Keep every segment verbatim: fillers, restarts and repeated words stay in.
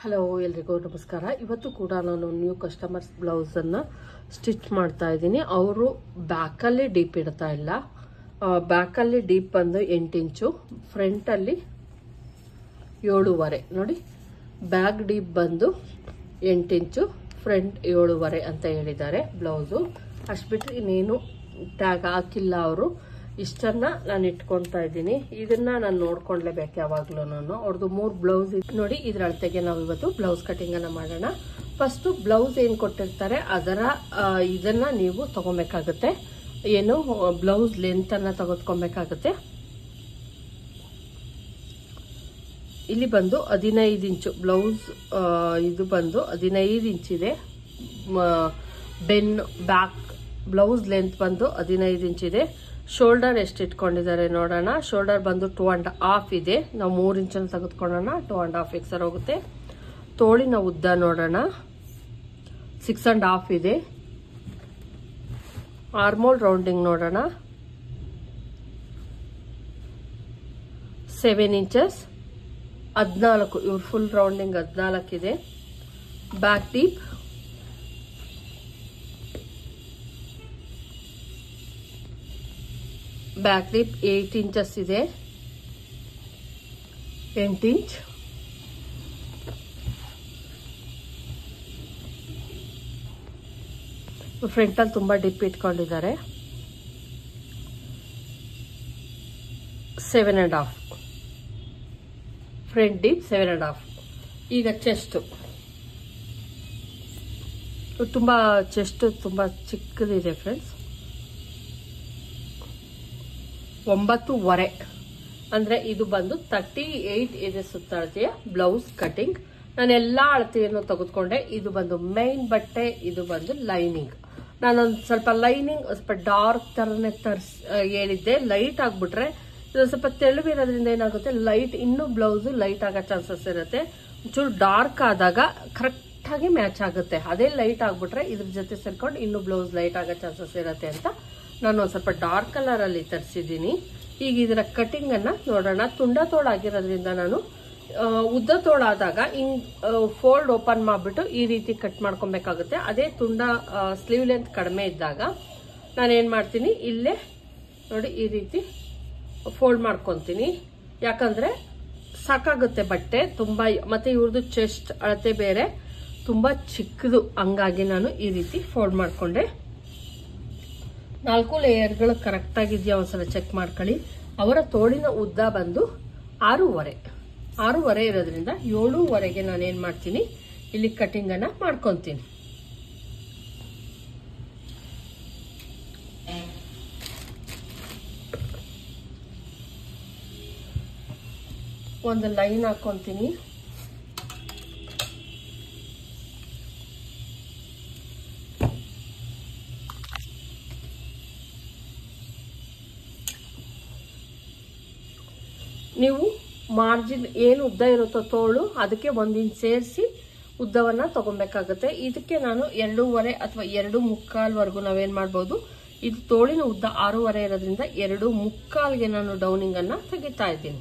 Hello ಎಲ್ರಿಗೂ ನಮಸ್ಕಾರ. ಇವತ್ತು ಕೂಡ ನಾನು ನ್ಯೂ ಕಸ್ಟಮರ್ಸ್ ಬ್ಲೌಸ್ ಅನ್ನ ಸ್ಟಿಚ್ ಮಾಡ್ತಾ ಇದ್ದೀನಿ. ಅವರು ಬ್ಯಾಕಲ್ಲಿ ಡೀಪ್ ಇಡ್ತಾ ಇಲ್ಲ. ಬ್ಯಾಕಲ್ಲಿ ಡೀಪ್ ಬಂದು ಎಂಟು ಇಂಚು, ಫ್ರಂಟ್ ಅಲ್ಲಿ ಏಳೂವರೆ. ನೋಡಿ, ಬ್ಯಾಕ್ ಡೀಪ್ ಬಂದು ಎಂಟು ಇಂಚು, ಫ್ರಂಟ್ ಏಳೂವರೆ ಅಂತ ಹೇಳಿದ್ದಾರೆ ಬ್ಲೌಸು. ಅಷ್ಟು ಬಿಟ್ಟರೆ ಇನ್ನೇನು ಟ್ಯಾಗ್ ಹಾಕಿಲ್ಲ ಅವರು. ಇಷ್ಟನ್ನ ನಾನು ಇಟ್ಕೊಳ್ತಾ ಇದ್ದೀನಿ. ಇದನ್ನ ನಾನು ನೋಡ್ಕೊಂಡ್ಲೇಬೇಕು ಯಾವಾಗ್ಲೂ. ನಾನು ಅವ್ರದ್ದು ಮೂರು ಬ್ಲೌಸ್ ನೋಡಿ. ಇದ್ರ ಅಳತೆಗೆ ನಾವು ಇವತ್ತು ಬ್ಲೌಸ್ ಕಟಿಂಗ್ ಅನ್ನ ಮಾಡೋಣ. ಫಸ್ಟ್ ಬ್ಲೌಸ್ ಏನ್ ಕೊಟ್ಟಿರ್ತಾರೆ ಅದರ ಇದನ್ನ ನೀವು ತಗೊಬೇಕಾಗುತ್ತೆ. ಏನು ಬ್ಲೌಸ್ ಲೆಂತ್ ಅನ್ನ ತೆಗೆದುಕೊಬೇಕಾಗುತ್ತೆ. ಇಲ್ಲಿ ಬಂದು ಹದಿನೈದು ಇಂಚು ಬ್ಲೌಸ್, ಇದು ಬಂದು ಹದಿನೈದು ಇಂಚ್ ಇದೆ. ಬೆನ್ ಬ್ಯಾಕ್ ಬ್ಲೌಸ್ ಲೆಂತ್ ಬಂದು ಹದಿನೈದು ಇಂಚ್ ಇದೆ. ಶೋಲ್ಡರ್ ಎಷ್ಟು ಇಟ್ಕೊಂಡಿದ್ದಾರೆ ನೋಡೋಣ. ಶೋಲ್ಡರ್ ಬಂದು ಟೂ ಅಂಡ್ ಹಾಫ್ ಇದೆ. ನಾವು ಮೂರ್ ಇಂಚನ್ನು ತೆಗೆದುಕೊಳ್ಳೋಣ. ಟೂ ಅಂಡ್ ಹಾಫ್ ಎಕ್ಸರ್ ಹೋಗುತ್ತೆ. ತೋಳಿನ ಉದ್ದ ನೋಡೋಣ, ಸಿಕ್ಸ್ ಅಂಡ್ ಹಾಫ್ ಇದೆ. ಆರ್ಮೋಲ್ ರೌಂಡಿಂಗ್ ನೋಡೋಣ, ಸೆವೆನ್ ಇಂಚಸ್, ಹದಿನಾಲ್ಕು. ಇವ್ರ ಫುಲ್ ರೌಂಡಿಂಗ್ ಹದಿನಾಲ್ಕು ಇದೆ. Back deep back deep eight inches ಇದೆ. ಎಂಟು ಇಂಚ್. ಫ್ರಂಟ್ ಅಲ್ಲಿ ತುಂಬಾ ಡಿಪ್ ಇಟ್ಕೊಂಡಿದ್ದಾರೆ. Seven and half front deep, seven and half. ಈಗ ಚೆಸ್ಟ್ ತುಂಬಾ ಚೆಸ್ಟ್ ತುಂಬಾ ಚಿಕ್ಕದಿದೆ ಫ್ರೆಂಡ್ಸ್. ಒಂಬತ್ತೂವರೆ ಅಂದ್ರೆ ಇದು ಬಂದು ತರ್ಟಿ ಏಟ್ ಇದೆ ಸುತ್ತಳತೆಯ ಬ್ಲೌಸ್ ಕಟಿಂಗ್. ನಾನು ಎಲ್ಲಾ ಅಳತೆಯನ್ನು ತೆಗೆದುಕೊಂಡೆ. ಇದು ಬಂದು ಮೈನ್ ಬಟ್ಟೆ, ಇದು ಬಂದು ಲೈನಿಂಗ್. ನಾನೊಂದು ಸ್ವಲ್ಪ ಲೈನಿಂಗ್ ಸ್ವಲ್ಪ ಡಾರ್ಕ್ ತರನೇ ತರ್ಸ್ ಹೇಳಿದ್ದೆ. ಲೈಟ್ ಆಗ್ಬಿಟ್ರೆ ಇದು ಸ್ವಲ್ಪ ತೆಳುವಿರೋದ್ರಿಂದ ಏನಾಗುತ್ತೆ, ಲೈಟ್ ಇನ್ನೂ ಬ್ಲೌಸ್ ಲೈಟ್ ಆಗೋ ಚಾನ್ಸಸ್ ಇರುತ್ತೆ. ಒಂಚೂರು ಡಾರ್ಕ್ ಆದಾಗ ಕರೆಕ್ಟ್ ಆಗಿ ಮ್ಯಾಚ್ ಆಗುತ್ತೆ. ಅದೇ ಲೈಟ್ ಆಗ್ಬಿಟ್ರೆ ಇದ್ರ ಜೊತೆ ಸೇರ್ಕೊಂಡು ಇನ್ನೂ ಬ್ಲೌಸ್ ಲೈಟ್ ಆಗೋ ಚಾನ್ಸಸ್ ಇರುತ್ತೆ ಅಂತ ನಾನು ಒಂದ್ ಸ್ವಲ್ಪ ಡಾರ್ಕ್ ಕಲರ್ ಅಲ್ಲಿ ತರಿಸಿದ್ದೀನಿ. ಈಗ ಇದರ ಕಟಿಂಗ್ ಅನ್ನ ನೋಡೋಣ. ತುಂಡ ತೋಳಾಗಿರೋದ್ರಿಂದ ನಾನು ಉದ್ದ ತೋಳಾದಾಗ ಹಿಂಗ್ ಫೋಲ್ಡ್ ಓಪನ್ ಮಾಡ್ಬಿಟ್ಟು ಈ ರೀತಿ ಕಟ್ ಮಾಡ್ಕೊಬೇಕಾಗುತ್ತೆ. ಅದೇ ತುಂಡ ಸ್ಲೀವ್ ಲೆಂತ್ ಕಡಿಮೆ ಇದ್ದಾಗ ನಾನು ಏನ್ ಮಾಡ್ತೀನಿ, ಇಲ್ಲೇ ನೋಡಿ ಈ ರೀತಿ ಫೋಲ್ಡ್ ಮಾಡ್ಕೊಂತೀನಿ. ಯಾಕಂದ್ರೆ ಸಾಕಾಗುತ್ತೆ ಬಟ್ಟೆ ತುಂಬಾ. ಮತ್ತೆ ಇವ್ರದ್ದು ಚೆಸ್ಟ್ ಅಳತೆ ಬೇರೆ ತುಂಬಾ ಚಿಕ್ಕದು, ಹಂಗಾಗಿ ನಾನು ಈ ರೀತಿ ಫೋಲ್ಡ್ ಮಾಡ್ಕೊಂಡೆ. ನಾಲ್ಕು ಲೇಯರ್ಗಳು ಕರೆಕ್ಟ್ ಆಗಿದೆಯಾ ಒಂದ್ಸಲ ಚೆಕ್ ಮಾಡ್ಕೊಳ್ಳಿ. ಅವರ ತೋಳಿನ ಉದ್ದ ಬಂದು ಆರೂವರೆ ಆರೂವರೆ ಇರೋದ್ರಿಂದ ಏಳೂವರೆಗೆ ನಾನು ಏನ್ ಮಾಡ್ತೀನಿ, ಇಲ್ಲಿ ಕಟಿಂಗ್ ಅನ್ನ ಮಾಡ್ಕೊಂತೀನಿ. ಒಂದು ಲೈನ್ ಹಾಕೊಂತೀನಿ. ನೀವು ಮಾರ್ಜಿನ್ ಏನು ಉದ್ದ ಇರುತ್ತೋ ತೋಳು, ಅದಕ್ಕೆ ಒಂದ್ ಇಂಚ್ ಸೇರಿಸಿ ಉದ್ದವನ್ನ ತಗೊಬೇಕಾಗುತ್ತೆ. ಇದಕ್ಕೆ ನಾನು ಎರಡೂವರೆ ಅಥವಾ ಎರಡು ಮುಕ್ಕಾಲ್ವರೆಗೂ ನಾವೇನ್ ಮಾಡ್ಬೋದು, ಇದು ತೋಳಿನ ಉದ್ದ ಆರೂವರೆ ಇರೋದ್ರಿಂದ ಎರಡು ಮುಕ್ಕಾಲ್ಗೆ ನಾನು ಡೌನಿಂಗ್ ಅನ್ನ ತೆಗಿತಾ ಇದ್ದೀನಿ.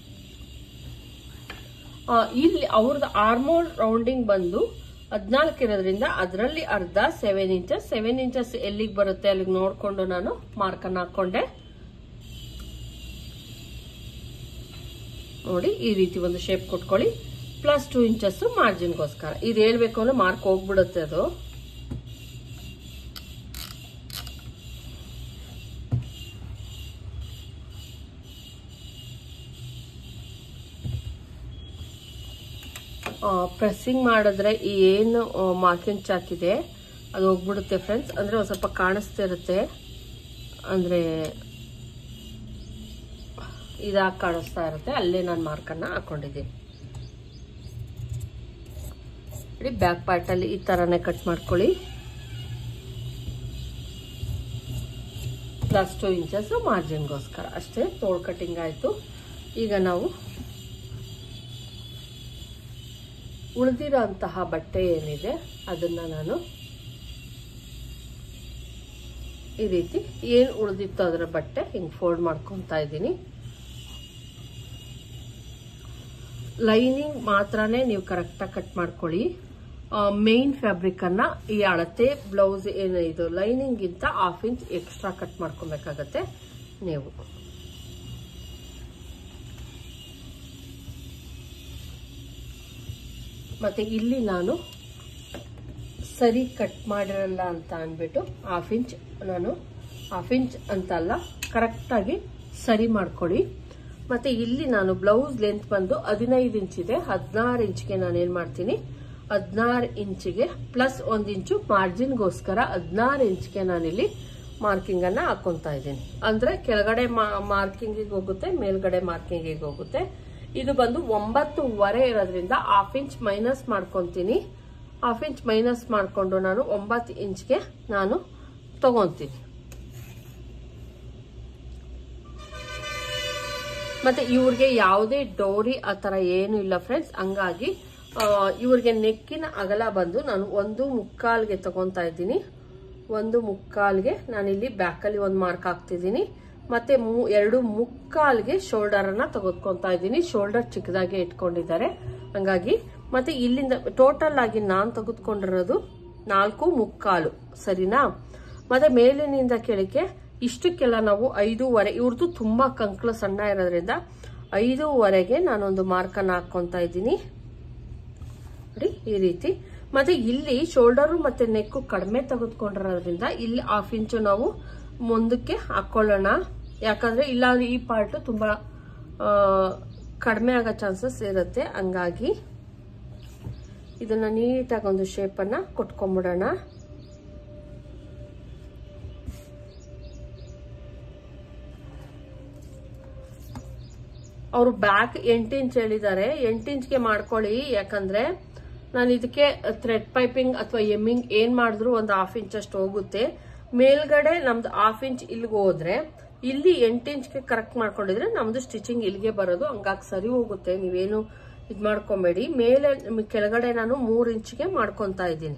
ಇಲ್ಲಿ ಅವ್ರದ್ದು ಆರ್ಮೋಲ್ ರೌಂಡಿಂಗ್ ಬಂದು ಹದಿನಾಲ್ಕು ಇರೋದ್ರಿಂದ ಅದರಲ್ಲಿ ಅರ್ಧ ಸೆವೆನ್ ಇಂಚಸ್ ಸೆವೆನ್ ಇಂಚಸ್ ಎಲ್ಲಿಗೆ ಬರುತ್ತೆ ಅಲ್ಲಿಗೆ ನೋಡ್ಕೊಂಡು ನಾನು ಮಾರ್ಕ್ ಅನ್ನ ಹಾಕೊಂಡೆ. ನೋಡಿ ಈ ರೀತಿ ಒಂದು ಶೇಪ್ ಕೊಟ್ಕೊಳ್ಳಿ. ಪ್ಲಸ್ ಟೂ ಇಂಚಸ್ ಮಾರ್ಜಿನ್ಗೋಸ್ಕರ. ಇದು ಹೇಳ್ಬೇಕು ಅಂದ್ರೆ ಮಾರ್ಕ್ ಹೋಗ್ಬಿಡುತ್ತೆ ಅದು. ಪ್ರೆಸ್ಸಿಂಗ್ ಮಾಡಿದ್ರೆ ಈ ಏನು ಮಾರ್ಕಿಂಗ್ ಚಾಕ್ ಇದೆ ಅದು ಹೋಗ್ಬಿಡುತ್ತೆ ಫ್ರೆಂಡ್ಸ್. ಅಂದ್ರೆ ಒಂದ್ ಸ್ವಲ್ಪ ಕಾಣಿಸ್ತಿರುತ್ತೆ, ಅಂದ್ರೆ ಇದಾಗಿ ಕಾಣಿಸ್ತಾ ಇರುತ್ತೆ. ಅಲ್ಲೇ ನಾನು ಮಾರ್ಕನ್ನ ಹಾಕೊಂಡಿದ್ದೀನಿ. ಬ್ಯಾಕ್ ಪಾರ್ಟ್ ಅಲ್ಲಿ ಈ ತರಾನೇ ಕಟ್ ಮಾಡ್ಕೊಳ್ಳಿ. ಪ್ಲಸ್ ಟೂ ಇಂಚಸ್ ಮಾರ್ಜಿನ್ಗೋಸ್ಕರ ಅಷ್ಟೇ. ತೋಳ್ ಕಟಿಂಗ್ ಆಯ್ತು. ಈಗ ನಾವು ಉಳಿದಿರೋಂತಹ ಬಟ್ಟೆ ಏನಿದೆ ಅದನ್ನ ನಾನು ಈ ರೀತಿ ಏನ್ ಉಳಿದಿತ್ತು ಅದರ ಬಟ್ಟೆ ಹಿಂಗ್ ಫೋಲ್ಡ್ ಮಾಡ್ಕೊಂತಾ ಇದ್ದೀನಿ. ಲೈನಿಂಗ್ ಮಾತ್ರನೇ ನೀವು ಕರೆಕ್ಟಾಗಿ ಕಟ್ ಮಾಡ್ಕೊಳ್ಳಿ. ಮೇನ್ ಫ್ಯಾಬ್ರಿಕ್ ಅನ್ನ ಈ ಅಳತೆ ಬ್ಲೌಸ್ ಏನು ಇದು ಲೈನಿಂಗ್ ಗಿಂತ ಹಾಫ್ ಇಂಚ್ ಎಕ್ಸ್ಟ್ರಾ ಕಟ್ ಮಾಡ್ಕೊಬೇಕಾಗತ್ತೆ ನೀವು. ಮತ್ತೆ ಇಲ್ಲಿ ನಾನು ಸರಿ ಕಟ್ ಮಾಡಿರಲ್ಲ ಅಂತ ಅಂದ್ಬಿಟ್ಟು ಹಾಫ್ ಇಂಚ್ ನಾನು ಹಾಫ್ ಇಂಚ್ ಅಂತಲ್ಲ ಕರೆಕ್ಟಾಗಿ ಸರಿ ಮಾಡ್ಕೊಳ್ಳಿ. ಮತ್ತೆ ಇಲ್ಲಿ ನಾನು ಬ್ಲೌಸ್ ಲೆಂತ್ ಬಂದು ಹದಿನೈದು ಇಂಚ್ ಇದೆ. ಹದಿನಾರು ಇಂಚ್ಗೆ ನಾನು ಏನ್ ಮಾಡ್ತೀನಿ, ಹದಿನಾರು ಇಂಚಿಗೆ ಪ್ಲಸ್ ಒಂದ್ ಇಂಚು ಮಾರ್ಜಿನ್ಗೋಸ್ಕರ ಹದಿನಾರು ಇಂಚ್ಗೆ ನಾನಿಲ್ಲಿ ಮಾರ್ಕಿಂಗ್ ಅನ್ನ ಹಾಕೊಂತಾ ಇದ್ದೀನಿ. ಅಂದ್ರೆ ಕೆಳಗಡೆ ಮಾರ್ಕಿಂಗಿಗೆ ಹೋಗುತ್ತೆ, ಮೇಲ್ಗಡೆ ಮಾರ್ಕಿಂಗಿಗೆ ಹೋಗುತ್ತೆ. ಇದು ಬಂದು ಒಂಬತ್ತುವರೆ ಇರೋದ್ರಿಂದ ಹಾಫ್ ಇಂಚ್ ಮೈನಸ್ ಮಾಡ್ಕೊಂತೀನಿ. ಹಾಫ್ ಇಂಚ್ ಮೈನಸ್ ಮಾಡ್ಕೊಂಡು ನಾನು ಒಂಬತ್ತು ಇಂಚ್ಗೆ ನಾನು ತಗೊಂತೀನಿ. ಮತ್ತೆ ಇವ್ರಿಗೆ ಯಾವುದೇ ಡೋರಿ ಆ ತರ ಏನು ಇಲ್ಲ ಫ್ರೆಂಡ್ಸ್. ಹಂಗಾಗಿ ಇವ್ರಿಗೆ ನೆಕ್ಕಿನ ಅಗಲ ಬಂದು ನಾನು ಒಂದು ಮುಕ್ಕಾಲ್ಗೆ ತಗೊಂತಾ ಇದ್ದೀನಿ. ಒಂದು ಮುಕ್ಕಾಲ್ಗೆ ನಾನಿಲ್ಲಿ ಬ್ಯಾಕಲ್ಲಿ ಒಂದು ಮಾರ್ಕ್ ಹಾಕ್ತಿದ್ದೀನಿ. ಮತ್ತೆ ಎರಡು ಮುಕ್ಕಾಲ್ಗೆ ಶೋಲ್ಡರ್ ಅನ್ನ ತೆಗೆದುಕೊಂತಾ ಇದ್ದೀನಿ. ಶೋಲ್ಡರ್ ಚಿಕ್ಕದಾಗಿ ಇಟ್ಕೊಂಡಿದ್ದಾರೆ ಹಂಗಾಗಿ. ಮತ್ತೆ ಇಲ್ಲಿಂದ ಟೋಟಲ್ ಆಗಿ ನಾನ್ ತೆಗೆದುಕೊಂಡಿರೋದು ನಾಲ್ಕು ಮುಕ್ಕಾಲು, ಸರಿನಾ. ಮತ್ತೆ ಮೇಲಿನಿಂದ ಕೆಳಗೆ ಇಷ್ಟಕ್ಕೆಲ್ಲ ನಾವು ಐದೂವರೆ, ಇವ್ರದ್ದು ತುಂಬಾ ಕಂಕ್ಳು ಸಣ್ಣ ಇರೋದ್ರಿಂದ ಐದೂವರೆಗೆ ನಾನೊಂದು ಮಾರ್ಕ್ ಅನ್ನ ಹಾಕೊಂತಾ ಇದ್ದೀನಿ ನೋಡಿ ಈ ರೀತಿ. ಮತ್ತೆ ಇಲ್ಲಿ ಶೋಲ್ಡರ್ ಮತ್ತೆ ನೆಕ್ ಕಡಿಮೆ ತೆಗೆದುಕೊಂಡಿರೋದ್ರಿಂದ ಇಲ್ಲಿ ಹಾಫ್ ಇಂಚು ನಾವು ಮುಂದಕ್ಕೆ ಹಾಕೊಳ್ಳೋಣ. ಯಾಕಂದ್ರೆ ಇಲ್ಲ ಈ ಪಾರ್ಟ್ ತುಂಬಾ ಕಡಿಮೆ ಆಗೋ ಚಾನ್ಸಸ್ ಇರುತ್ತೆ. ಹಂಗಾಗಿ ಇದನ್ನ ನೀಟಾಗಿ ಒಂದು ಶೇಪ್ ಅನ್ನ ಕೊಟ್ಕೊಂಡ್ಬಿಡೋಣ. ಅವರು ಬ್ಯಾಕ್ ಎಂಟು ಇಂಚ್ ಹೇಳಿದ್ದಾರೆ, ಎಂಟು ಇಂಚ್ಗೆ ಮಾಡ್ಕೊಳ್ಳಿ. ಯಾಕಂದ್ರೆ ನಾನು ಇದಕ್ಕೆ ಥ್ರೆಡ್ ಪೈಪಿಂಗ್ ಅಥವಾ ಎಮ್ಮಿಂಗ್ ಏನ್ ಮಾಡಿದ್ರು ಒಂದು ಹಾಫ್ ಇಂಚ್ ಅಷ್ಟು ಹೋಗುತ್ತೆ. ಮೇಲ್ಗಡೆ ನಮ್ದು ಹಾಫ್ ಇಂಚ್ ಇಲ್ಲಿಗೆ ಹೋದ್ರೆ ಇಲ್ಲಿ ಎಂಟು ಇಂಚ್ಗೆ ಕರೆಕ್ಟ್ ಮಾಡ್ಕೊಂಡಿದ್ರೆ ನಮ್ದು ಸ್ಟಿಚಿಂಗ್ ಇಲ್ಲಿಗೆ ಬರೋದು. ಹಂಗಾಗಿ ಸರಿ ಹೋಗುತ್ತೆ, ನೀವೇನು ಇದ್ ಮಾಡ್ಕೊಬೇಡಿ. ಮೇಲೆ ಕೆಳಗಡೆ ನಾನು ಮೂರ್ ಇಂಚ್ಗೆ ಮಾಡ್ಕೊಂತಾ ಇದ್ದೀನಿ.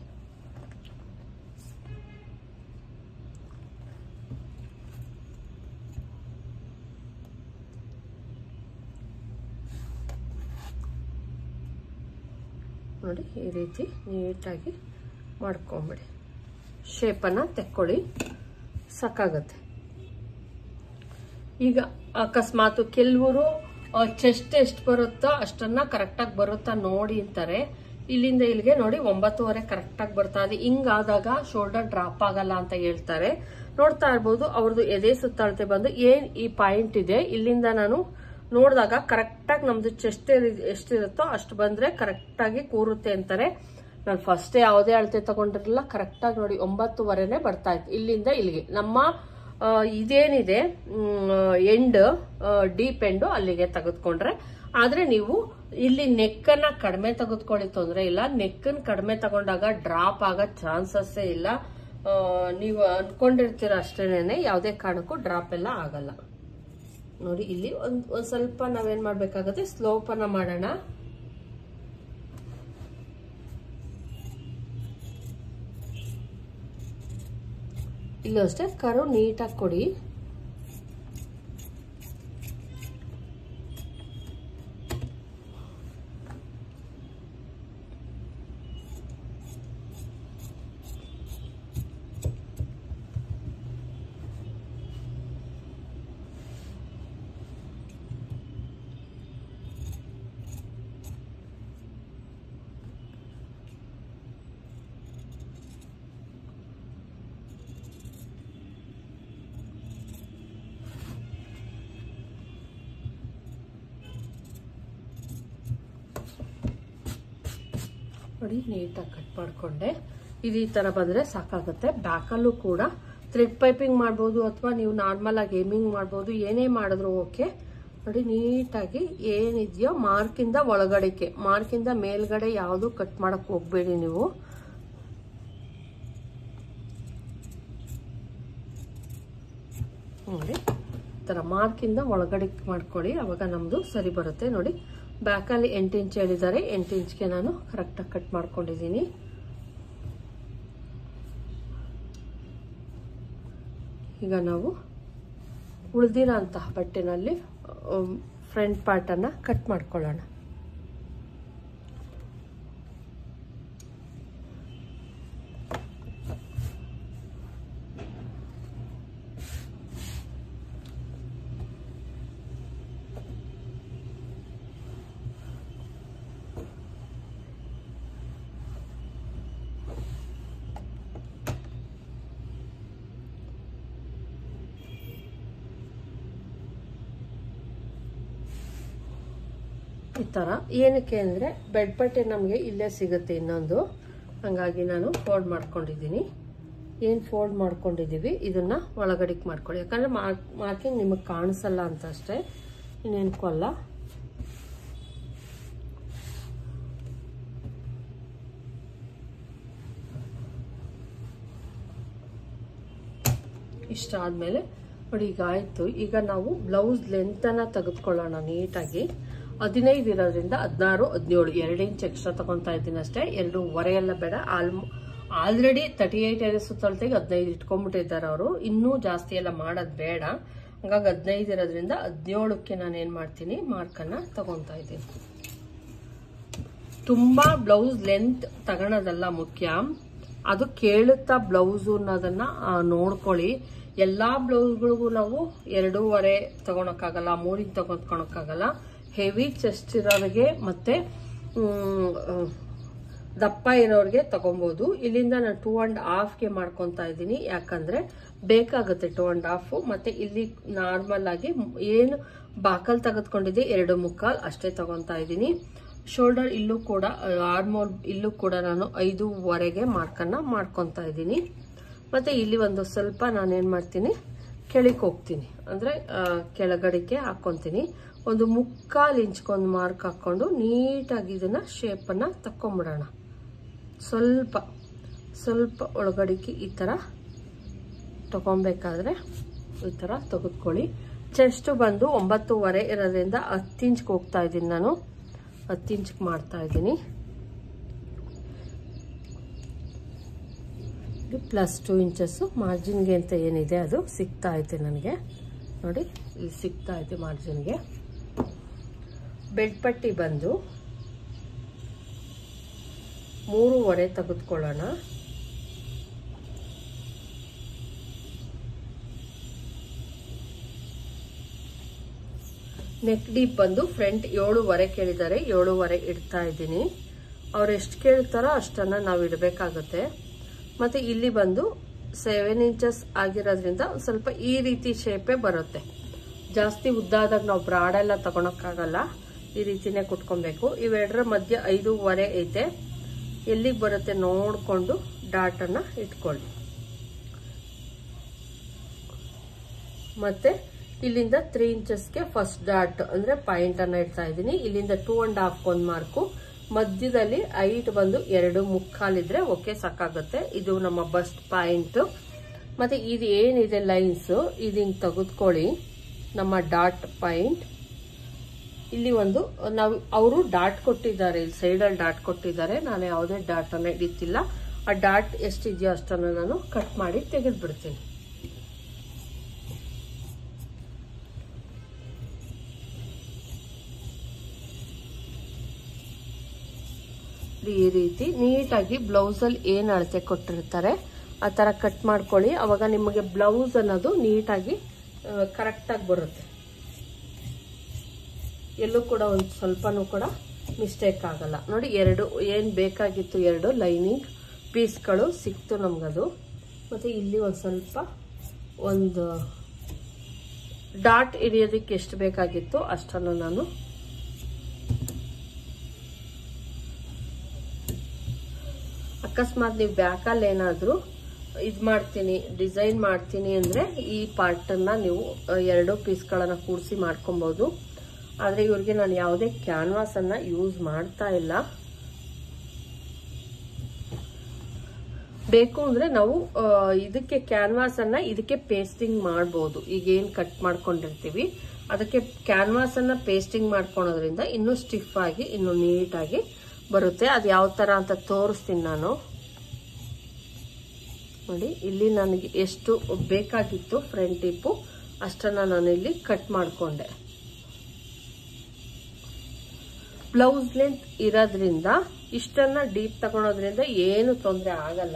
ನೋಡಿ ಈ ರೀತಿ ನೀಟಾಗಿ ಮಾಡ್ಕೊಂಬಿಡಿ. ಶೇಪನ್ನ ತೆಕ್ಕೊಳ್ಳಿ, ಸಾಕಾಗತ್ತೆ. ಈಗ ಅಕಸ್ಮಾತ್ ಕೆಲವರು ಚೆಸ್ಟ್ ಎಷ್ಟು ಬರುತ್ತೋ ಅಷ್ಟನ್ನ ಕರೆಕ್ಟಾಗಿ ಬರುತ್ತಾ ನೋಡಿ ಅಂತಾರೆ. ಇಲ್ಲಿಂದ ಇಲ್ಲಿಗೆ ನೋಡಿ ಒಂಬತ್ತುವರೆ ಕರೆಕ್ಟಾಗಿ ಬರ್ತಾ ಇದೆ. ಹಿಂಗಾದಾಗ ಶೋಲ್ಡರ್ ಡ್ರಾಪ್ ಆಗಲ್ಲ ಅಂತ ಹೇಳ್ತಾರೆ. ನೋಡ್ತಾ ಇರ್ಬೋದು ಅವ್ರದ್ದು ಎದೆ ಸುತ್ತಳತೆ ಬಂದು ಏನ್ ಈ ಪಾಯಿಂಟ್ ಇದೆ ಇಲ್ಲಿಂದ ನಾನು ನೋಡಿದಾಗ ಕರೆಕ್ಟಾಗಿ ನಮ್ದು ಚೆಸ್ಟ್ ಎಷ್ಟಿರುತ್ತೋ ಅಷ್ಟು ಬಂದ್ರೆ ಕರೆಕ್ಟಾಗಿ ಕೂರುತ್ತೆ ಅಂತಾರೆ. ನಾನು ಫಸ್ಟ್ ಯಾವುದೇ ಅಳತೆ ತಗೊಂಡಿರಲಿಲ್ಲ, ಕರೆಕ್ಟಾಗಿ ನೋಡಿ ಒಂಬತ್ತುವರೆನೆ ಬರ್ತಾ ಇತ್ತು ಇಲ್ಲಿಂದ ಇಲ್ಲಿಗೆ. ನಮ್ಮ ಇದೇನಿದೆ ಎಂಡ್ ಡೀಪ್ ಎಂಡ್ ಅಲ್ಲಿಗೆ ತೆಗೆದುಕೊಂಡ್ರೆ. ಆದ್ರೆ ನೀವು ಇಲ್ಲಿ ನೆಕ್ಕನ್ನ ಕಡಿಮೆ ತೆಗೆದುಕೊಳ್ಳಿ, ತೊಂದರೆ ಇಲ್ಲ. ನೆಕ್ಕನ್ ಕಡಿಮೆ ತಗೊಂಡಾಗ ಡ್ರಾಪ್ ಆಗೋ ಚಾನ್ಸಸ್ಸೇ ಇಲ್ಲ. ನೀವು ಅನ್ಕೊಂಡಿರ್ತೀರ ಅಷ್ಟೇನೆ, ಯಾವುದೇ ಕಾರಣಕ್ಕೂ ಡ್ರಾಪ್ ಎಲ್ಲ ಆಗಲ್ಲ. ನೋಡಿ ಇಲ್ಲಿ ಒಂದ್ ಒಂದ್ ಸ್ವಲ್ಪ ನಾವೇನ್ ಮಾಡ್ಬೇಕಾಗತ್ತೆ, ಸ್ಲೋಪ್ ಅನ್ನ ಮಾಡೋಣ. ಇಲ್ಲೂ ಅಷ್ಟೇ ಕರು ನೀಟಾಗಿ ಕೊಡಿ. ನೋಡಿ ನೀಟಾಗಿ ಕಟ್ ಮಾಡ್ಕೊಂಡೆ. ಇದು ಈ ತರ ಬಂದ್ರೆ ಸಾಕಾಗುತ್ತೆ. ಬ್ಯಾಕಲ್ಲೂ ಕೂಡ ಥ್ರೆಡ್ ಪೈಪಿಂಗ್ ಮಾಡ್ಬೋದು ಅಥವಾ ನೀವು ನಾರ್ಮಲ್ ಆಗಿ ಏಮಿಂಗ್ ಮಾಡ್ಬೋದು, ಏನೇ ಮಾಡಿದ್ರು ಓಕೆ. ನೋಡಿ ನೀಟಾಗಿ ಏನಿದೆಯೋ ಮಾರ್ಕಿಂದ ಒಳಗಡೆಗೆ, ಮಾರ್ಕಿಂದ ಮೇಲ್ಗಡೆ ಯಾವುದು ಕಟ್ ಮಾಡಕ್ ಹೋಗ್ಬೇಡಿ ನೀವು. ನೋಡಿ ಈ ತರ ಮಾರ್ಕಿಂದ ಒಳಗಡೆ ಮಾಡ್ಕೊಳ್ಳಿ, ಅವಾಗ ನಮ್ದು ಸರಿ ಬರುತ್ತೆ. ನೋಡಿ ಬ್ಯಾಕಲ್ಲಿ ಎಂಟು ಇಂಚ್ ಹೇಳಿದ್ದಾರೆ, ಎಂಟು ಇಂಚ್ಗೆ ನಾನು ಕರೆಕ್ಟಾಗಿ ಕಟ್ ಮಾಡ್ಕೊಂಡಿದ್ದೀನಿ. ಈಗ ನಾವು ಉಳಿದಿರೋ ಅಂತಹ ಬಟ್ಟೆನಲ್ಲಿ ಫ್ರಂಟ್ ಪಾರ್ಟನ್ನು ಕಟ್ ಮಾಡ್ಕೊಳ್ಳೋಣ. ಈ ಥರ. ಏನಕ್ಕೆ ಅಂದರೆ ಬೆಡ್ ಪಟ್ಟೆ ನಮಗೆ ಇಲ್ಲೇ ಸಿಗುತ್ತೆ ಇನ್ನೊಂದು, ಹಾಗಾಗಿ ನಾನು ಫೋಲ್ಡ್ ಮಾಡ್ಕೊಂಡಿದ್ದೀನಿ. ಏನು ಫೋಲ್ಡ್ ಮಾಡ್ಕೊಂಡಿದ್ದೀವಿ ಇದನ್ನು ಒಳಗಡೆಗೆ ಮಾಡ್ಕೊಳ್ಳಿ, ಯಾಕಂದರೆ ಮಾರ್ಕ್ ಮಾರ್ಕಿಂಗ್ ನಿಮಗೆ ಕಾಣಿಸಲ್ಲ ಅಂತ ಅಷ್ಟೇ, ಇನ್ನೇನಕ್ಕೂ ಅಲ್ಲ. ಇಷ್ಟ ಆದಮೇಲೆ ನೋಡಿ ಈಗ ಆಯಿತು. ಈಗ ನಾವು ಬ್ಲೌಸ್ ಲೆಂತನ್ನು ತೆಗೆದುಕೊಳ್ಳೋಣ ನೀಟಾಗಿ. ಹದಿನೈದು ಇರೋದ್ರಿಂದ ಹದಿನಾರು ಹದಿನೇಳು ಎರಡು ಇಂಚ್ ಎಕ್ಸ್ಟ್ರಾ ತಗೊತಾ ಇದ್ದೀನಿ ಅಷ್ಟೇ, ಎರಡೂವರೆ ಎಲ್ಲ ಬೇಡ. Almost already thirty eight area ಸುತ್ತಳತೆಗೆ ಹದಿನೈದು ಇಟ್ಕೊಂಡ್ಬಿಟ್ಟಿದ್ದಾರೆ ಅವರು, ಇನ್ನೂ ಜಾಸ್ತಿ ಎಲ್ಲ ಮಾಡೋದು ಬೇಡ. ಹಾಗಾಗಿ ಹದಿನೈದು ಇರೋದ್ರಿಂದ ಹದಿನೇಳಕ್ಕೆ ನಾನು ಏನು ಮಾಡ್ತೀನಿ ಮಾರ್ಕನ್ನು ತಗೊತಾ ಇದ್ದೀನಿ. ತುಂಬ ಬ್ಲೌಸ್ ಲೆಂತ್ ತಗೊಳೋದಲ್ಲ ಮುಖ್ಯ, ಅದು ಕೇಳುತ್ತಾ ಬ್ಲೌಸು ಅನ್ನೋದನ್ನ ನೋಡ್ಕೊಳ್ಳಿ. ಎಲ್ಲಾ ಬ್ಲೌಸ್ಗಳಿಗೂ ನಾವು ಎರಡೂವರೆ ತಗೊಳಕ್ಕಾಗಲ್ಲ, ಮೂರಿಂಗ್ ತಗೊಳಕ್ಕಾಗಲ್ಲ. ಹೆವಿ ಚೆಸ್ಟ್ ಇರೋರಿಗೆ ಮತ್ತೆ ದಪ್ಪ ಇರೋರಿಗೆ ತಗೊಬಹುದು. ಇಲ್ಲಿಂದ ನಾನು ಟೂ ಅಂಡ್ ಹಾಫ್ಗೆ ಮಾಡ್ಕೊತಾ ಇದ್ದೀನಿ, ಯಾಕಂದ್ರೆ ಬೇಕಾಗುತ್ತೆ ಟೂ ಅಂಡ್ ಹಾಫ್. ಮತ್ತೆ ಇಲ್ಲಿ ನಾರ್ಮಲ್ ಆಗಿ ಏನು ಬಾಕಲ್ ತೆಗೆದುಕೊಂಡಿದ್ದೆ ಎರಡು ಮುಕ್ಕಾಲ್ ಅಷ್ಟೇ ತಗೊತಾ ಇದ್ದೀನಿ. ಶೋಲ್ಡರ್ ಇಲ್ಲೂ ಕೂಡ ಆರ್ಮೋಲ್ ಇಲ್ಲೂ ಕೂಡ ನಾನು ಐದೂವರೆಗೆ ಮಾರ್ಕನ್ನ ಮಾಡ್ಕೊತಾ ಇದ್ದೀನಿ. ಮತ್ತೆ ಇಲ್ಲಿ ಒಂದು ಸ್ವಲ್ಪ ನಾನೇನ್ ಮಾಡ್ತೀನಿ ಕೆಳಗೆ ಹೋಗ್ತೀನಿ, ಅಂದ್ರೆ ಕೆಳಗಡೆಗೆ ಹಾಕೊಂತೀನಿ. ಒಂದು ಮುಕ್ಕಾಲ್ ಇಂಚ್ಕೊಂದು ಮಾರ್ಕ್ ಹಾಕೊಂಡು ನೀಟಾಗಿ ಇದನ್ನ ಶೇಪನ್ನ ತಕೊಂಡ್ಬಿಡೋಣ. ಸ್ವಲ್ಪ ಸ್ವಲ್ಪ ಒಳಗಡೆಗೆ ಈ ತರ ತಗೊಬೇಕಾದ್ರೆ ಈ ತರ ತೆಗೆದುಕೊಳ್ಳಿ. ಚೆಸ್ಟ್ ಬಂದು ಒಂಬತ್ತೂವರೆ ಇರೋದ್ರಿಂದ ಹತ್ತು ಇಂಚ್ಗೆ ಹೋಗ್ತಾ ಇದ್ದೀನಿ, ನಾನು ಹತ್ತು ಇಂಚ್ಗೆ ಮಾಡ್ತಾ ಇದ್ದೀನಿ. ಪ್ಲಸ್ ಟೂ ಇಂಚಸ್ ಮಾರ್ಜಿನ್ಗೆ ಅಂತ ಏನಿದೆ ಅದು ಸಿಗ್ತಾ ಐತೆ ನನಗೆ. ನೋಡಿ ಇಲ್ಲಿ ಸಿಗ್ತಾ ಐತೆ ಮಾರ್ಜಿನ್ಗೆ. ಬೆಡ್ ಪಟ್ಟಿ ಬಂದು ಮೂರುವರೆ ತೆಗೆದುಕೊಳ್ಳೋಣ. ನೆಕ್ ಡೀಪ್ ಬಂದು ಫ್ರಂಟ್ ಏಳುವರೆ ಕೇಳಿದ್ದಾರೆ, ಏಳುವರೆ ಇಡ್ತಾ ಇದ್ದೀನಿ. ಅವ್ರು ಎಷ್ಟು ಕೇಳ್ತಾರೋ ಅಷ್ಟನ್ನ ನಾವು ಇಡಬೇಕಾಗುತ್ತೆ. ಮತ್ತೆ ಇಲ್ಲಿ ಬಂದು ಸೆವೆನ್ ಇಂಚಸ್ ಆಗಿರೋದ್ರಿಂದ ಸ್ವಲ್ಪ ಈ ರೀತಿ ಶೇಪೇ ಬರುತ್ತೆ. ಜಾಸ್ತಿ ಉದ್ದಾದಾಗ ನಾವು ಬ್ರಾಡ್ ಎಲ್ಲ ತಗೊಳಕ್ಕಾಗಲ್ಲ, ಈ ರೀತಿನೇ ಕುಟ್ಕೊಬೇಕು. ಇವೆರಡರ ಮಧ್ಯೆ ಐದೂವರೆ ಐತೆ, ಎಲ್ಲಿಗೆ ಬರುತ್ತೆ ನೋಡ್ಕೊಂಡು ಡಾಟ್ ಅನ್ನ ಇಟ್ಕೊಳ್ಳಿ. ಮತ್ತೆ ಇಲ್ಲಿಂದ ತ್ರೀ ಇಂಚಸ್ಗೆ ಫಸ್ಟ್ ಡಾಟ್ ಅಂದ್ರೆ ಪಾಯಿಂಟ್ ಅನ್ನ ಇಡ್ತಾ ಇದ್ದೀನಿ. ಇಲ್ಲಿಂದ ಟೂ ಅಂಡ್ ಹಾಫ್ ಒಂದ್ ಮಾರ್ಕು, ಮಧ್ಯದಲ್ಲಿ ಐಟ್ ಬಂದು ಎರಡು ಮುಕ್ಕಾಲಿದ್ರೆ ಓಕೆ ಸಾಕಾಗುತ್ತೆ. ಇದು ನಮ್ಮ ಬಸ್ಟ್ ಪಾಯಿಂಟ್. ಮತ್ತೆ ಇದು ಏನಿದೆ ಲೈನ್ಸ್ ಇದನ್ನ ತೆಗೆದುಕೊಳ್ಳಿ, ನಮ್ಮ ಡಾಟ್ ಪಾಯಿಂಟ್. ಇಲ್ಲಿ ಒಂದು ನಾವು ಅವರು ಡಾಟ್ ಕೊಟ್ಟಿದ್ದಾರೆ, ಇಲ್ಲಿ ಸೈಡಲ್ಲಿ ಡಾಟ್ ಕೊಟ್ಟಿದ್ದಾರೆ, ನಾನು ಯಾವುದೇ ಡಾಟ್ ಅನ್ನ ಹಿಡಿತಿಲ್ಲ. ಆ ಡಾಟ್ ಎಷ್ಟಿದೆಯೋ ಅಷ್ಟನ್ನು ನಾನು ಕಟ್ ಮಾಡಿ ತೆಗೆದು ಬಿಡ್ತೀನಿ. ಈ ರೀತಿ ನೀಟಾಗಿ ಬ್ಲೌಸ್ ಅಲ್ಲಿ ಏನ್ ಅಳತೆ ಕೊಟ್ಟಿರ್ತಾರೆ ಆ ತರ ಕಟ್ ಮಾಡ್ಕೊಳ್ಳಿ. ಅವಾಗ ನಿಮಗೆ ಬ್ಲೌಸ್ ಅನ್ನೋದು ನೀಟಾಗಿ ಕರೆಕ್ಟ್ ಆಗಿ ಬರುತ್ತೆ. ಎಲ್ಲೂ ಕೂಡ ಒಂದು ಸ್ವಲ್ಪನೂ ಕೂಡ ಮಿಸ್ಟೇಕ್ ಆಗಲ್ಲ. ನೋಡಿ ಎರಡು ಏನ್ ಬೇಕಾಗಿತ್ತು ಎರಡು ಲೈನಿಂಗ್ ಪೀಸ್ಗಳು ಸಿಕ್ತು ನಮ್ಗದು. ಮತ್ತೆ ಇಲ್ಲಿ ಒಂದು ಸ್ವಲ್ಪ ಒಂದು ಡಾಟ್ ಹಿಡಿಯೋದಕ್ಕೆ ಎಷ್ಟು ಬೇಕಾಗಿತ್ತು ಅಷ್ಟನ್ನು ನಾನು ಅಕಸ್ಮಾತ್ ನೀವು ಬ್ಯಾಕಲ್ಲಿ ಏನಾದ್ರೂ ಇದ್ ಮಾಡ್ತೀನಿ ಡಿಸೈನ್ ಮಾಡ್ತೀನಿ ಅಂದ್ರೆ ಈ ಪಾರ್ಟ್ ಅನ್ನ ನೀವು ಎರಡು ಪೀಸ್ಗಳನ್ನ ಕೂಡಿಸಿ ಮಾಡ್ಕೊಬಹುದು. ಆದ್ರೆ ಇವ್ರಿಗೆ ನಾನು ಯಾವುದೇ ಕ್ಯಾನ್ವಾಸ್ ಅನ್ನ ಯೂಸ್ ಮಾಡ್ತಾ ಇಲ್ಲ. ಬೇಕು ಅಂದ್ರೆ ನಾವು ಇದಕ್ಕೆ ಕ್ಯಾನ್ವಾಸ್ ಅನ್ನ ಇದಕ್ಕೆ ಪೇಸ್ಟಿಂಗ್ ಮಾಡಬಹುದು. ಈಗ ಏನ್ ಕಟ್ ಮಾಡ್ಕೊಂಡಿರ್ತೀವಿ ಅದಕ್ಕೆ ಕ್ಯಾನ್ವಾಸ್ ಅನ್ನ ಪೇಸ್ಟಿಂಗ್ ಮಾಡ್ಕೊಳೋದ್ರಿಂದ ಇನ್ನೂ ಸ್ಟಿಫ್ ಆಗಿ ಇನ್ನೂ ನೀಟಾಗಿ ಬರುತ್ತೆ. ಅದು ಯಾವ ತರ ಅಂತ ತೋರಿಸ್ತೀನಿ ನಾನು. ನೋಡಿ ಇಲ್ಲಿ ನನಗೆ ಎಷ್ಟು ಬೇಕಾಗಿತ್ತು ಫ್ರಂಟ್ ಟಿಪ್ಪು ಅಷ್ಟನ್ನ ನಾನು ಇಲ್ಲಿ ಕಟ್ ಮಾಡ್ಕೊಂಡೆ. ಬ್ಲೌಸ್ ಲೆಂತ್ ಇರೋದ್ರಿಂದ ಇಷ್ಟನ್ನ ಡೀಪ್ ತಗೊಳೋದ್ರಿಂದ ಏನು ತೊಂದರೆ ಆಗಲ್ಲ.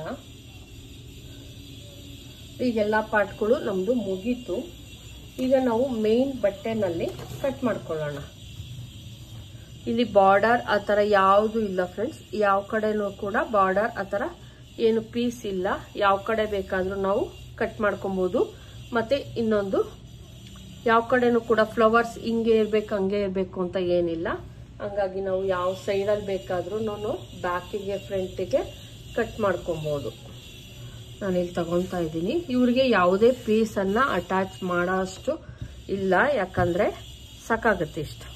ಈಗೆಲ್ಲಾ ಪಾರ್ಟ್ಗಳು ನಮ್ದು ಮುಗೀತು. ಈಗ ನಾವು ಮೇನ್ ಬಟ್ಟೆನಲ್ಲಿ ಕಟ್ ಮಾಡ್ಕೊಳ್ಳೋಣ. ಇಲ್ಲಿ ಬಾರ್ಡರ್ ಆ ತರ ಯಾವುದು ಇಲ್ಲ ಫ್ರೆಂಡ್ಸ್, ಯಾವ ಕಡೆನೂ ಕೂಡ ಬಾರ್ಡರ್ ಆ ತರ ಏನು ಪೀಸ್ ಇಲ್ಲ. ಯಾವ ಕಡೆ ಬೇಕಾದ್ರೂ ನಾವು ಕಟ್ ಮಾಡ್ಕೊಬಹುದು. ಮತ್ತೆ ಇನ್ನೊಂದು ಯಾವ ಕಡೆನೂ ಕೂಡ ಫ್ಲವರ್ಸ್ ಹಿಂಗೆ ಇರ್ಬೇಕು ಹಂಗೆ ಇರ್ಬೇಕು ಅಂತ ಏನಿಲ್ಲ. ಹಂಗಾಗಿ ನಾವು ಯಾವ ಸೈಡಲ್ಲಿ ಬೇಕಾದ್ರೂ ನಾನು ಬ್ಯಾಕಿಗೆ ಫ್ರಂಟಿಗೆ ಕಟ್ ಮಾಡ್ಕೊಬೋದು. ನಾನಿಲ್ಲಿ ತಗೊತಾ ಇದ್ದೀನಿ. ಇವ್ರಿಗೆ ಯಾವುದೇ ಪೀಸನ್ನು ಅಟ್ಯಾಚ್ ಮಾಡೋ ಅಷ್ಟು ಇಲ್ಲ, ಯಾಕಂದರೆ ಸಾಕಾಗುತ್ತೆ ಇಷ್ಟು.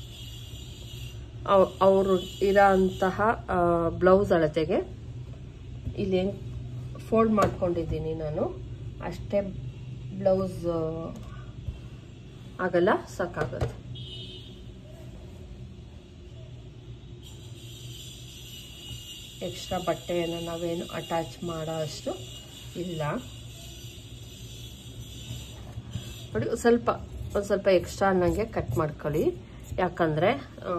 ಅವರು ಇರೋ ಅಂತಹ ಬ್ಲೌಸ್ ಅಳತೆಗೆ ಇಲ್ಲಿ ಹೆಂಗೆ ಫೋಲ್ಡ್ ಮಾಡ್ಕೊಂಡಿದ್ದೀನಿ ನಾನು, ಅಷ್ಟೇ ಬ್ಲೌಸ್ ಆಗಲ್ಲ, ಸಾಕಾಗುತ್ತೆ. ಎಕ್ಸ್ಟ್ರಾ ಬಟ್ಟೆಯನ್ನು ನಾವೇನು ಅಟ್ಯಾಚ್ ಮಾಡೋ ಅಷ್ಟು ಇಲ್ಲ ನೋಡಿ. ಸ್ವಲ್ಪ ಒಂದು ಸ್ವಲ್ಪ ಎಕ್ಸ್ಟ್ರಾ ಅನ್ನಂಗೆ ಕಟ್ ಮಾಡ್ಕೊಳ್ಳಿ, ಯಾಕಂದರೆ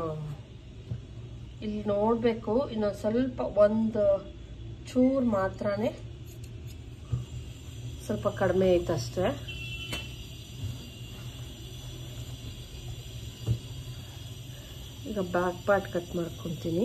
ಇಲ್ಲಿ ನೋಡಬೇಕು ಇನ್ನೊಂದು ಸ್ವಲ್ಪ ಒಂದು ಚೂರು ಮಾತ್ರನೇ ಸ್ವಲ್ಪ ಕಡಿಮೆ ಐತಷ್ಟೇ. ಈಗ ಬ್ಯಾಕ್ ಪಾರ್ಟ್ ಕಟ್ ಮಾಡ್ಕೊತೀನಿ.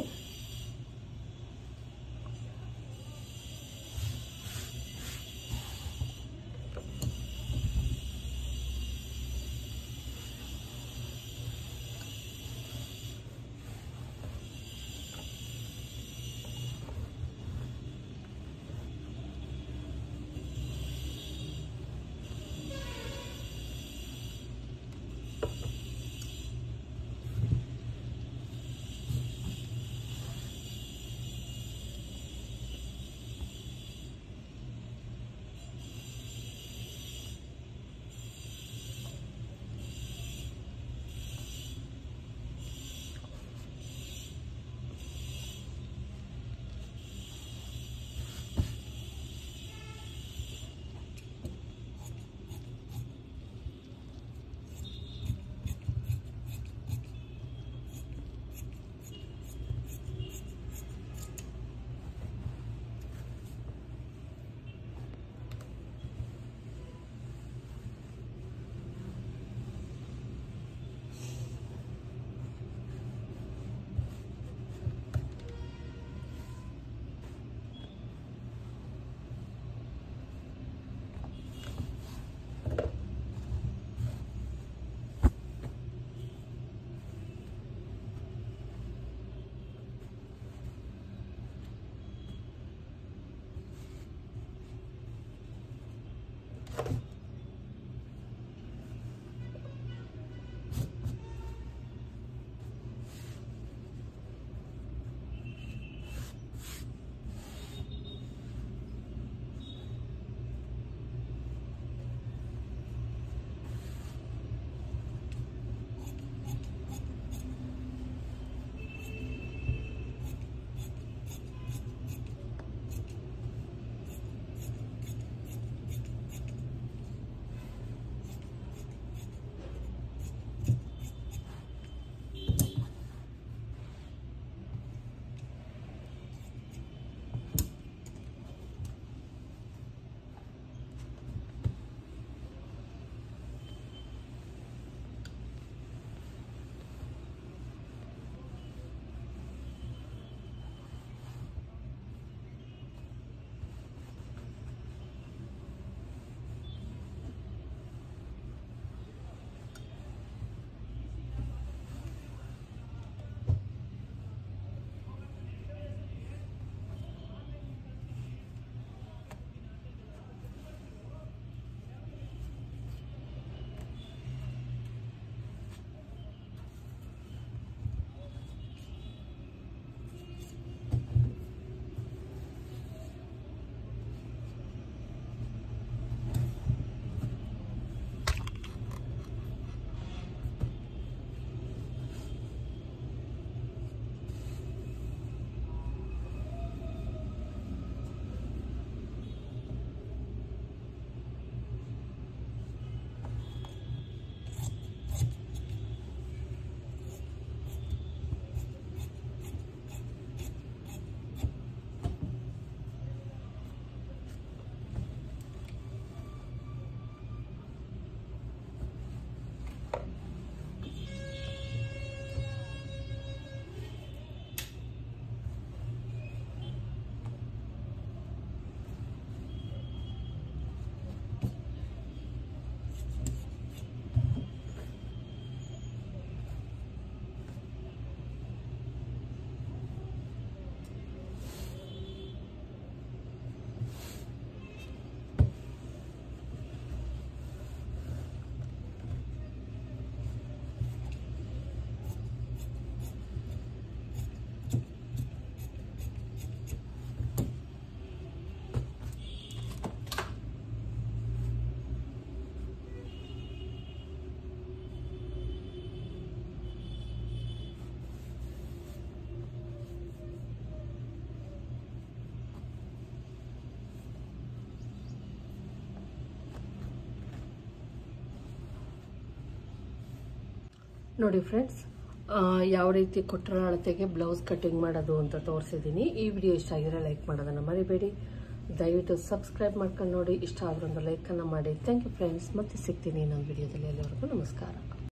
ನೋಡಿ ಫ್ರೆಂಡ್ಸ್, ಯಾವ ರೀತಿ ಕೊಟ್ಟರ ಅಳತೆಗೆ ಬ್ಲೌಸ್ ಕಟಿಂಗ್ ಮಾಡೋದು ಅಂತ ತೋರಿಸಿದ್ದೀನಿ. ಈ ವಿಡಿಯೋ ಇಷ್ಟ ಆಗಿದ್ರೆ ಲೈಕ್ ಮಾಡೋದನ್ನ ಮರಿಬೇಡಿ. ದಯವಿಟ್ಟು ಸಬ್ಸ್ಕ್ರೈಬ್ ಮಾಡ್ಕೊಂಡು ನೋಡಿ. ಇಷ್ಟ ಆದ್ರೂ ಒಂದು ಲೈಕ್ ಅನ್ನ ಮಾಡಿ. Thank you friends. ಮತ್ತೆ ಸಿಗ್ತೀನಿ ಇನ್ನೊಂದು ವಿಡಿಯೋದಲ್ಲಿ. ಎಲ್ಲರಿಗೂ ನಮಸ್ಕಾರ.